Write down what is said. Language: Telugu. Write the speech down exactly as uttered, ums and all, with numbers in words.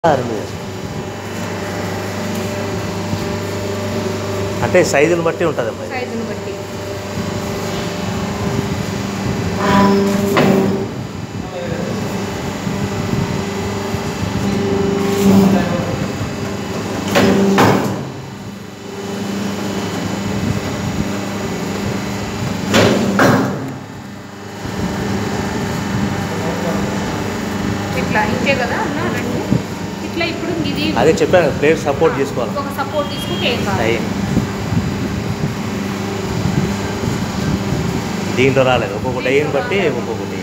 అంటే సైజుని బట్టి ఉంటుంది అమ్మాయి. సైజుని బట్టి ఇట్లా ఇంతే కదా అన్న రెండు ఇట్లా ఇప్పుడు ఇది అదే చెప్పాను ప్లేట్ సపోర్ట్ చేసుకోవాలి. ఒక సపోర్ట్ తీసుకుంటే ఏం కాదు. దీంట్లో రాలేదు ఒక్కొక్కటి అయ్యని బట్టి ఒక్కొక్కటి